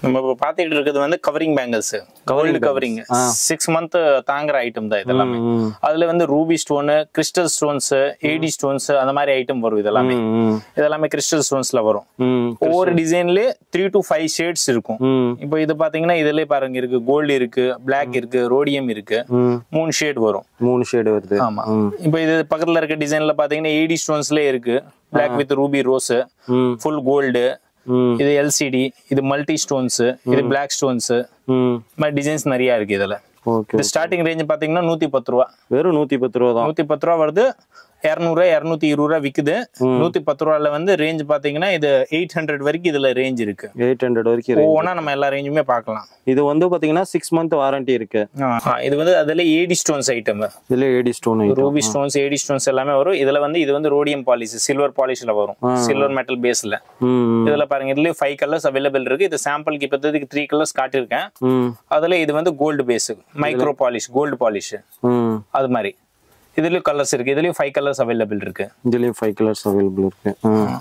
நம்ம இப்ப பாத்துக்கிட்டு இருக்கிறது வந்து covering bangles, gold covering 6 month தாங்குற ஐட்டம் தான் இதெல்லாமே. அதுல வந்து ruby stone, crystal stones, AD stones அந்த மாதிரி ஐட்டம் வரும். இதெல்லாமே கிறிஸ்டல் ஸ்டோன்ஸ்ல வரும். ஒவ்வொரு டிசைன்லயே 3 to 5 ஷேட்ஸ் இருக்கும். இப்போ இது பாத்தீங்கன்னா இதுலயே பாருங்க இருக்கு, கோல்டு இருக்கு, பிளாக் இருக்கு, ரோடியம் இருக்கு, 3 ஷேட் வரும். 3 ஷேட் வருது. ஆமா. இப்போ இது பக்கத்துல இருக்க டிசைன்ல பாத்தீங்கன்னா ஏடி ஸ்டோன்ஸ்லயே இருக்கு, black with ruby rose, full gold. இது எல்சிடி, இது மல்டி ஸ்டோன்ஸ், இது பிளாக் ஸ்டோன்ஸ், மாதிரி டிசைன்ஸ் நிறைய இருக்கு இதுல. இது ஸ்டார்டிங் ரேஞ்ச் பாத்தீங்கன்னா 110 ரூபா. வெறும் 110 ரூபா தான். 110 ரூபா வருது. 200 220 ரூபா விக்குது. 110 ரூபால வந்து ரேஞ்ச் பாத்தீங்கன்னா இது 800 வரைக்கும் இதுல ரேஞ்ச் இருக்கு. 800 வரைக்கும் ஒவ்வொன்னா நம்ம எல்லா ரேஞ்சுமே பார்க்கலாம். இது வந்து பாத்தீங்கன்னா 6 மந்த் வாரண்டி இருக்கு. இது வந்து அதுல ஏடி ஸ்டோன்ஸ் ஐட்டம். இதுல AD stone, ruby stones, AD stones எல்லாமே வரும். இதுல வந்து இது வந்து ரோடியம் பாலிஷ், சில்வர் பாலிஷ்ல வரும், சில்வர் மெட்டல் பேஸ்ல. இதுல பாருங்க இதுல 5 கலர்ஸ் அவைலபிள் இருக்கு. இது சாம்பிளுக்கு இப்போதைக்கு 3 கலர்ஸ் காட்டியிருக்கேன். அதுல இது வந்து gold base, micro polish, gold polish அது மாதிரி. இதுலயும் கலர்ஸ் இருக்கு. இதுலயும் 5 கலர்ஸ் அவைலபிள் இருக்கு. இதுலயும் 5 கலர்ஸ் அவைலபிள் இருக்கு.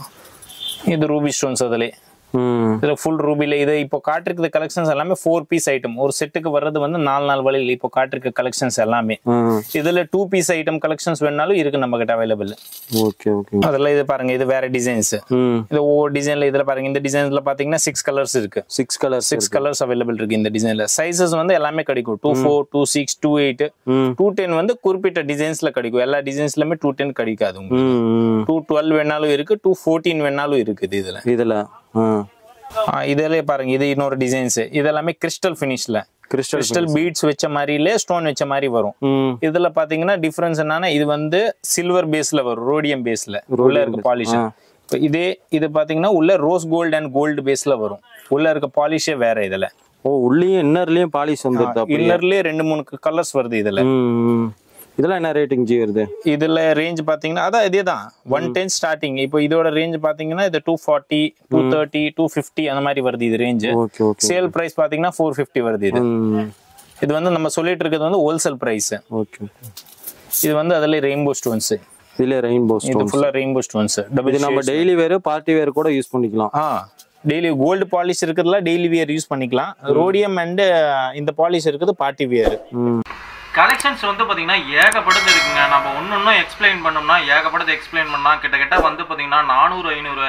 இது ரூபி ஸ்டோன்ஸ். அதுல இதுல ஃபுல் ரூபில இது இப்போ காட்டிருக்கிற கலெக்ஷன்ஸ் எல்லாமே 4 பீஸ் ஐட்டம். ஒரு செட்டுக்கு வர்றது வந்து 4 வழியில் இப்போ காட்டிருக்க கலெக்ஷன்ஸ் எல்லாமே. இதுல 2 பீஸ் ஐட்டம் கலெக்ஷன்ஸ் வேணாலும் இருக்கு நம்ம கிட்ட அவைலபிள். Okay okay. அதெல்லாம் இது பாருங்க, இது வேற டிசைன்ஸ். இது ஒவ்வொரு டிசைன்ல இதுல பாருங்க, இந்த டிசைன்ஸ்ல பாத்தீங்கன்னா 6 கலர்ஸ் இருக்கு. 6 கலர்ஸ் அவைலபிள் இருக்கு இந்த டிசைன்ல. சைஸஸ் வந்து எல்லாமே கிடைக்கும். 24, 26, 28, 210 வந்து குறிப்பிட்ட டிசைன்ஸ்ல கிடைக்கும். எல்லா டிசைன்ஸ்லயுமே 210 கிடைக்காது உங்களுக்கு. 212 வேணாலும் இருக்கு, 214 வேணாலும் இருக்குது இதுல. இதுலயே பாருங்க, இது இன்னொரு டிசைன்ஸ். இதெல்லாமே கிறிஸ்டல் பினிஷ்ல, கிறிஸ்டல் பீட்ஸ் வச்ச மாதிரில ஸ்டோன் வச்ச மாதிரி வரும். இதுல பாத்தீங்கன்னா டிஃபரன்ஸ் என்னன்னா, இது வந்து சில்வர் பேஸ்ல வரும், ரோடியம் பேஸ்ல உள்ள இருக்க பாலிஷ். இதே இது பாத்தீங்கன்னா உள்ள ரோஸ் கோல்டு அண்ட் கோல்டு பேஸ்ல வரும். உள்ள இருக்க பாலிஷே வேற. இதுல உள்ளேயும் இன்னர்லயும் பாலிஷ் வந்துருது. இன்னர்லயே 2-3 கலர்ஸ் வருது இதுல. இதெல்லாம் என்ன ரேட்டிங் ஜி வருது? இதுல ரேஞ்ச் பாத்தீங்கன்னா அதான் இதேதான் 110 ஸ்டார்டிங். இப்போ இதோட ரேஞ்ச் பாத்தீங்கன்னா இது 240, 230, 250 அந்த மாதிரி வருது இது ரேஞ்ச். சேல் பிரைஸ் பாத்தீங்கன்னா 450 வருது இது. இது வந்து நம்ம சொல்லிட்டு இருக்கிறது வந்து ஹோல்சேல் பிரைஸ். இது வந்து அதுல ரெயின்போ ஸ்டோன்ஸ். இதுல ரெயின்போ ஸ்டோன்ஸ், இது ஃபுல்லா ரெயின்போ ஸ்டோன்ஸ். இது நம்ம டெய்லி வேர், பார்ட்டி வேர் கூட யூஸ் பண்ணிக்கலாம். டெய்லி கோல்டு பாலிஷ் இருக்குதுல டெய்லி வியர் யூஸ் பண்ணிக்கலாம். ரோடியம் அண்ட் இந்த பாலிஷ் இருக்குது பார்ட்டி வியர். கலெக்ஷன்ஸ் வந்து பார்த்தீங்கன்னா ஏகப்பட்டது இருக்குங்க. நம்ம ஒன்று எக்ஸ்பிளைன் பண்ணோம்னா ஏகப்பட்டது எக்ஸ்பிளைன் பண்ணால் கிட்டத்தட்ட வந்து பார்த்தீங்கன்னா 400-500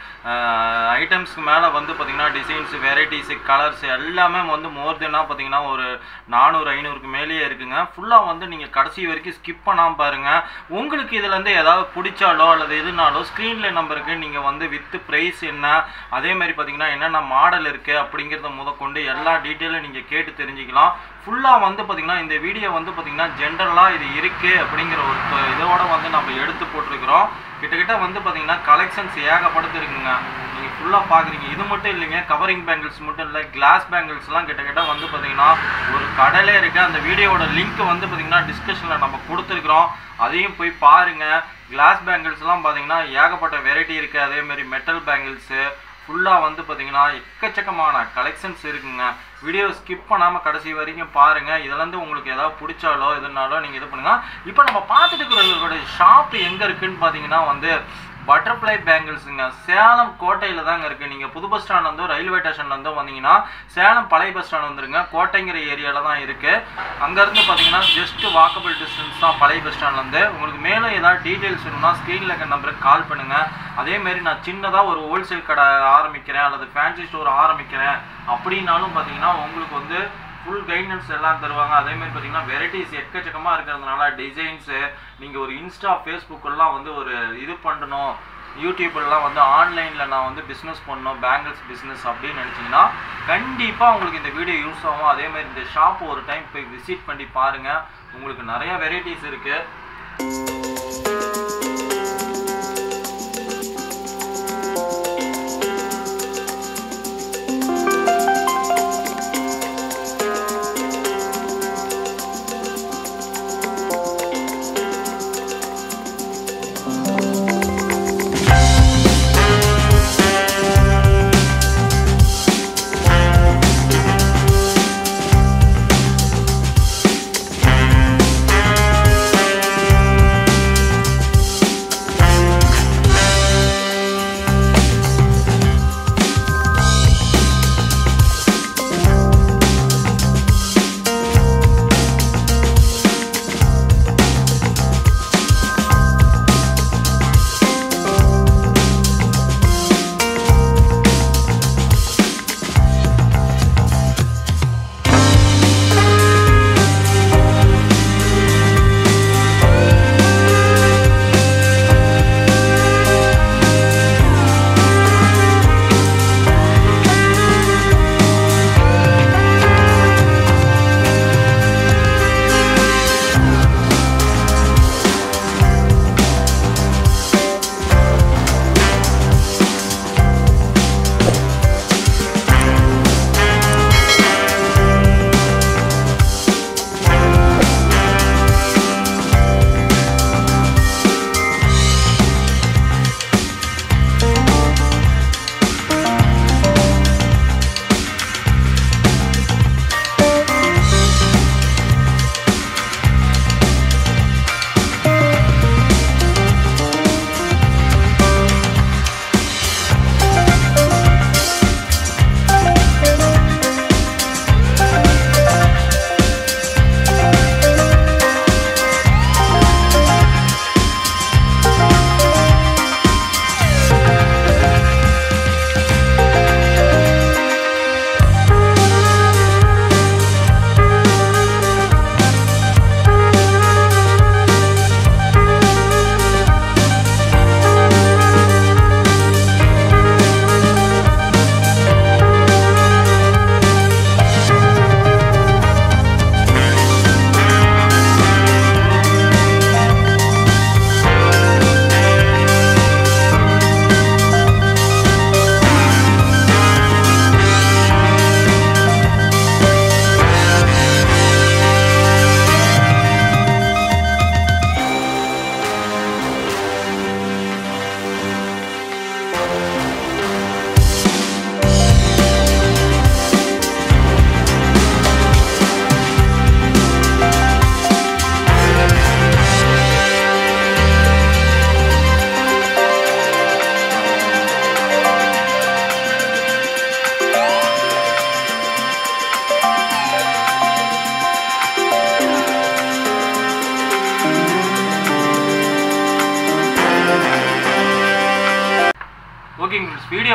ஐட்டம்ஸ்க்கு மேலே வந்து பார்த்தீங்கன்னா டிசைன்ஸ், வெரைட்டிஸ், கலர்ஸ் எல்லாமே வந்து மோர் தென்னாக பார்த்தீங்கன்னா ஒரு 400-500க்கு மேலேயே இருக்குங்க. ஃபுல்லாக வந்து நீங்கள் கடைசி வரைக்கும் ஸ்கிப் பண்ணாமல் பாருங்கள். உங்களுக்கு இதுலேருந்து ஏதாவது பிடிச்சாலோ அல்லது எதுனாலோ ஸ்க்ரீனில் நம்பருக்கு நீங்கள் வந்து வித் ப்ரைஸ் என்ன, அதே மாதிரி பார்த்தீங்கன்னா என்னென்ன மாடல் இருக்குது அப்படிங்கிறத முதற்கொண்டு எல்லா டீட்டெயிலும் நீங்கள் கேட்டு தெரிஞ்சுக்கலாம். ஃபுல்லாக வந்து பார்த்தீங்கன்னா இந்த வீடியோ வந்து பார்த்தீங்கன்னா ஜென்ரலாக இது இருக்குது அப்படிங்கிற ஒரு இதோட வந்து நம்ம எடுத்து போட்டிருக்கிறோம். கிட்டத்தட்ட வந்து பார்த்தீங்கன்னா கலெக்ஷன்ஸ் ஏகப்பட்டது இருக்குங்க. நீங்கள் ஃபுல்லாக பார்க்குறீங்க. இது மட்டும் இல்லைங்க, கவரிங் பேங்கிள்ஸ் மட்டும் இல்லை, கிளாஸ் பேங்கிள்ஸ்லாம் கிட்டத்தட்ட வந்து பார்த்தீங்கன்னா ஒரு கடலே இருக்குது. அந்த வீடியோவோட லிங்க் வந்து பார்த்தீங்கன்னா டிஸ்கிரிப்ஷனில் நம்ம கொடுத்துருக்குறோம். அதையும் போய் பாருங்கள். கிளாஸ் பேங்கிள்ஸ்லாம் பார்த்தீங்கன்னா ஏகப்பட்ட வெரைட்டி இருக்குது. அதேமாதிரி மெட்டல் பேங்கிள்ஸு ஃபுல்லாக வந்து பார்த்தீங்கன்னா எக்கச்சக்கமான கலெக்ஷன்ஸ் இருக்குங்க. வீடியோ ஸ்கிப் பண்ணாமல் கடைசி வரைக்கும் பாருங்கள். இதுலேருந்து உங்களுக்கு ஏதாவது பிடிச்சாலோ எதுனாலோ நீங்கள் இது பண்ணுங்கள். இப்போ நம்ம பார்த்துட்டு இருக்கிற ஷாப் எங்கே இருக்குதுன்னு பார்த்தீங்கன்னா வந்து பட்டர்ஃப்ளை பேங்கிள்ஸுங்க. சேலம் கோட்டையில் தாங்க இருக்குது. நீங்கள் புது பஸ் ஸ்டாண்ட்லேருந்தோ ரயில்வே ஸ்டேஷன்லேருந்தோ வந்தீங்கன்னா சேலம் பழைய பஸ் ஸ்டாண்ட் வந்துருங்க. கோட்டைங்கிற ஏரியாவில் தான் இருக்குது. அங்கேருந்து பார்த்தீங்கன்னா ஜஸ்ட் வாக்கபிள் டிஸ்டன்ஸ் தான் பழைய பஸ் ஸ்டாண்ட்லேருந்து. உங்களுக்கு மேலும் ஏதாவது டீட்டெயில்ஸ் வேணும்னா ஸ்க்ரீனில் இருக்க நம்பருக்கு கால் பண்ணுங்கள். அதேமாரி நான் சின்னதாக ஒரு ஹோல்சேல் கடை ஆரம்பிக்கிறேன் அல்லது ஃபேன்சி ஸ்டோர் ஆரம்பிக்கிறேன் அப்படின்னாலும் பார்த்தீங்கன்னா உங்களுக்கு வந்து ஃபுல் கைடன்ஸ் எல்லாம் தருவாங்க. அதேமாதிரி பார்த்தீங்கன்னா வெரைட்டிஸ் எக்கச்சக்கமாக இருக்கிறதுனால டிசைன்ஸு நீங்கள் ஒரு இன்ஸ்டா ஃபேஸ்புக்கெல்லாம் வந்து ஒரு இது பண்ணணும், யூடியூப்லாம் வந்து ஆன்லைனில் நான் வந்து பிஸ்னஸ் பண்ணணும், பேங்கிள்ஸ் பிஸ்னஸ் அப்படின்னு நினச்சிங்கன்னா கண்டிப்பாக உங்களுக்கு இந்த வீடியோ யூஸ் ஆகும். அதேமாதிரி இந்த ஷாப் ஒரு டைம் போய் விசிட் பண்ணி பாருங்கள். உங்களுக்கு நிறையா வெரைட்டிஸ் இருக்குது.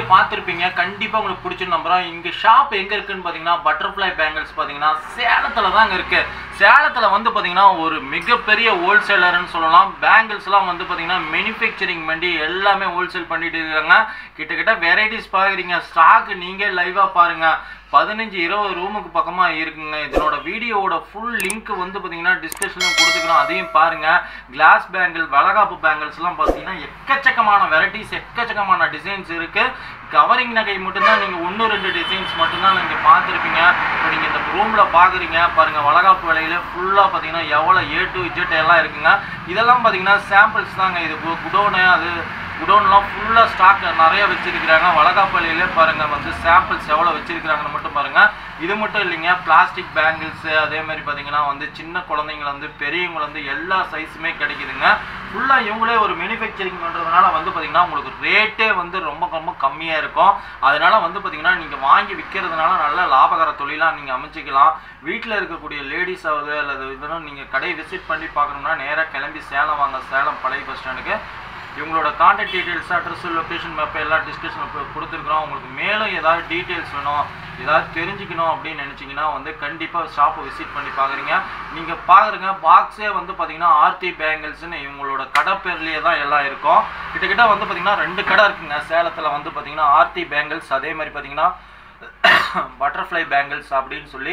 பார்த்துருப்பீங்க, கண்டிப்பாக உங்களுக்கு பிடிச்சிருந்து நம்புறோம். இங்கே ஷாப் எங்கே இருக்குன்னு பார்த்தீங்கன்னா பட்டர்ஃப்ளை பேங்கிள்ஸ் பார்த்தீங்கன்னா சேலத்தில் தாங்க இருக்குது. சேலத்தில் வந்து பார்த்தீங்கன்னா ஒரு மிகப்பெரிய ஹோல்சேலர்னு சொல்லலாம். பேங்கிள்ஸ்லாம் வந்து பார்த்தீங்கன்னா மேனுஃபேக்சரிங் பண்ணி எல்லாமே ஹோல்சேல் பண்ணிட்டு இருக்காங்க. கிட்டத்தட்ட வெரைட்டிஸ் பார்க்குறீங்க, ஸ்டாக் நீங்கள் லைவாக பாருங்கள். 15-20 ரூமுக்கு பக்கமாக இருக்குங்க. இதனோட வீடியோவோட ஃபுல் லிங்க் வந்து பார்த்தீங்கன்னா டிஸ்கிரிப்ஷனில் கொடுத்துக்கிறோம், அதையும் பாருங்கள். கிளாஸ் பேங்கிள், வளகாப்பு பேங்கிள்ஸ்லாம் பார்த்தீங்கன்னா எக்கச்சக்கமான வெரைட்டிஸ், எக்கச்சக்கமான டிசைன்ஸ் இருக்குது. கவரிங் நகை மட்டும்தான் நீங்கள் 1-2 டிசைன்ஸ் மட்டும்தான் நீங்கள் பார்த்துருப்பீங்க. இப்போ நீங்கள் இந்த ரூமில் பார்க்குறீங்க பாருங்கள், வளகாப்பு விலையில் ஃபுல்லாக பார்த்தீங்கன்னா எவ்வளோ A to Z எல்லாம் இருக்குங்க. இதெல்லாம் பார்த்தீங்கன்னா சாம்பிள்ஸ் தாங்க. இது குடோனு, அது குடோன்லாம் ஃபுல்லாக ஸ்டாக் நிறைய வச்சுருக்கிறாங்க. வளகாப்பு விலையிலே பாருங்கள் வந்து சாம்பிள்ஸ் எவ்வளோ வச்சுருக்கிறாங்கன்னு மட்டும் பாருங்கள். இது மட்டும் இல்லைங்க, பிளாஸ்டிக் பேங்கிள்ஸு, அதே மாதிரி பார்த்தீங்கன்னா வந்து சின்ன குழந்தைங்கள வந்து பெரியவங்க வந்து எல்லா சைஸுமே கிடைக்குதுங்க. ஃபுல்லாக இவங்களே ஒரு மேனுஃபேக்சரிங் பண்ணுறதுனால வந்து பார்த்தீங்கன்னா உங்களுக்கு ரேட்டே வந்து ரொம்ப ரொம்ப கம்மியாக இருக்கும். அதனால் வந்து பார்த்தீங்கன்னா நீங்கள் வாங்கி விற்கிறதுனால நல்ல லாபகர தொழிலாக நீங்கள் அமைச்சிக்கலாம். வீட்டில் இருக்கக்கூடிய லேடிஸ் ஆகுது அல்லது இதெல்லாம் நீங்கள் கடை விசிட் பண்ணி பார்க்கணும்னா நேராக கிளம்பி சேலம் வாங்க, சேலம் பழைய பஸ் ஸ்டாண்டுக்கு. இவங்களோட contact details, address, location map எல்லாம் டிஸ்கிரிப்ஷனில் கொடுத்துருக்குறோம். உங்களுக்கு மேலும் ஏதாவது டீட்டெயில்ஸ் வேணும், ஏதாவது தெரிஞ்சுக்கணும் அப்படின்னு நினச்சிங்கன்னா வந்து கண்டிப்பாக ஷாப்பை விசிட் பண்ணி பார்க்குறீங்க. நீங்கள் பார்க்குறீங்க பாக்ஸே வந்து பார்த்தீங்கன்னா ஆர்த்தி பேங்கிள்ஸ்னு இவங்களோட கடை பேர்லேயே தான் எல்லாம் இருக்கும். கிட்டத்தட்ட வந்து பார்த்தீங்கன்னா 2 கடை இருக்குங்க சேலத்தில். வந்து பார்த்தீங்கன்னா ஆர்த்தி பேங்கிள்ஸ், அதே மாதிரி பார்த்தீங்கன்னா பட்டர்ஃப்ளை பேங்கிள்ஸ் அப்படின்னு சொல்லி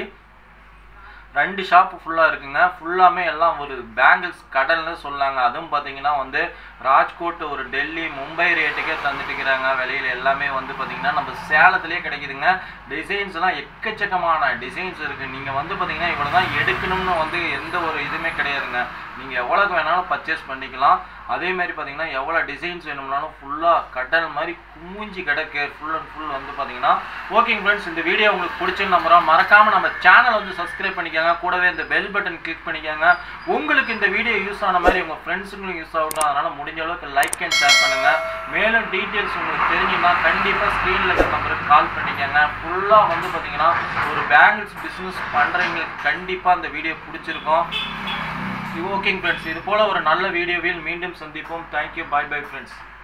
2 ஷாப்பு ஃபுல்லாக இருக்குங்க. ஃபுல்லாமே எல்லாம் ஒரு பேங்கிள்ஸ் கடல்னு சொல்லாங்க. அதுவும் பார்த்தீங்கன்னா வந்து ராஜ்கோட், ஒரு டெல்லி, மும்பை ரேட்டுக்கே தந்துட்டு இருக்கிறாங்க. விலையில் எல்லாமே வந்து பார்த்தீங்கன்னா நம்ம சேலத்திலே கிடைக்குதுங்க. டிசைன்ஸ்லாம் எக்கச்சக்கமான டிசைன்ஸ் இருக்குது. நீங்கள் வந்து பார்த்தீங்கன்னா இவ்வளோ தான் எடுக்கணும்னு வந்து எந்த ஒரு இதுவுமே கிடையாதுங்க. நீங்கள் எவ்வளோக்கு வேணாலும் பர்ச்சேஸ் பண்ணிக்கலாம். அதே மாதிரி பார்த்தீங்கன்னா எவ்வளோ டிசைன்ஸ் வேணும்னாலும் ஃபுல்லாக கடல் மாதிரி குமிஞ்சி கிடக்கு ஃபுல் அண்ட் ஃபுல் வந்து பார்த்தீங்கன்னா. ஓகேங்க ஃப்ரெண்ட்ஸ், இந்த வீடியோ உங்களுக்கு பிடிச்சுன்னு நம்புறோம். மறக்காமல் நம்ம சேனல் வந்து சப்ஸ்கிரைப் பண்ணிக்கோங்க, கூடவே இந்த பெல் பட்டன் கிளிக் பண்ணிக்கோங்க. உங்களுக்கு இந்த வீடியோ யூஸ் ஆன மாதிரி உங்கள் ஃப்ரெண்ட்ஸுங்களும் யூஸ் ஆகட்டும். அதனால் முடிஞ்ச அளவுக்கு லைக் அண்ட் ஷேர் பண்ணுங்கள். மேலும் டீட்டெயில்ஸ் உங்களுக்கு தெரிஞ்சுன்னா கண்டிப்பாக ஸ்க்ரீனில் இருக்கிற நம்பருக்கு கால் பண்ணிக்கோங்க. ஃபுல்லாக வந்து பார்த்தீங்கன்னா ஒரு பேங்கிள்ஸ் பிஸ்னஸ் பண்ணுறவங்களுக்கு கண்டிப்பாக அந்த வீடியோ பிடிச்சிருக்கும். ஓகேங்க ஃப்ரெண்ட்ஸ், இது போல் ஒரு நல்ல வீடியோவில் மீண்டும் சந்திப்போம். Thank you, bye bye friends.